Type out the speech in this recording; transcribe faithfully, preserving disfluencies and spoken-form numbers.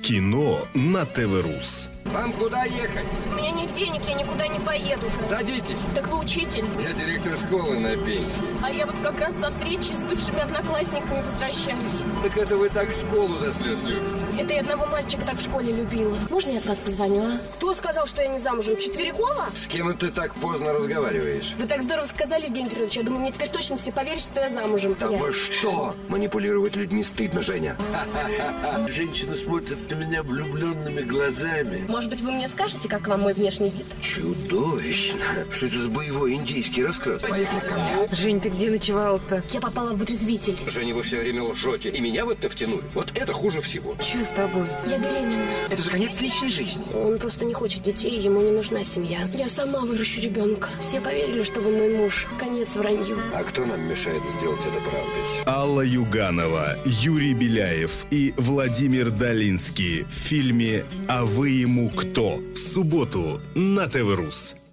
Кино на ТВ-Рус. Вам куда ехать? У меня нет денег, я никуда не поеду. Садитесь. Так вы учитель? Я директор школы на пенсии. А я вот как раз со встречи с бывшими одноклассниками возвращаюсь. Так это вы так школу до слез любите? Это я одного мальчика так в школе любила. Можно я от вас позвоню, а? Кто сказал, что я не замужем? Четверякова? С кем ты так поздно разговариваешь? Вы так здорово сказали, Евгений Петрович. Я думаю, мне теперь точно все поверят, что я замужем. Да Я... вы что? Манипулировать людьми стыдно, Женя. Женщина смотрит на меня влюбленными глазами. Может быть, вы мне скажете, как вам мой внешний вид? Чудовищно. Что это за боевой индийский раскрас? Поехали ко мне. Жень, ты где ночевал-то? Я попала в вытрезвитель. Женя, вы все время лжете. И меня в это втянули. Вот это хуже всего. Че с тобой? Я беременна. Это же конец личной жизни. Он просто не хочет детей, ему не нужна семья. Я сама выращу ребенка. Все поверили, что вы мой муж. Конец вранью. А кто нам мешает сделать это правдой? Алла Юганова, Юрий Беляев и Владимир Долинский в фильме «А вы ему кто?» в субботу на ТВ-Рус.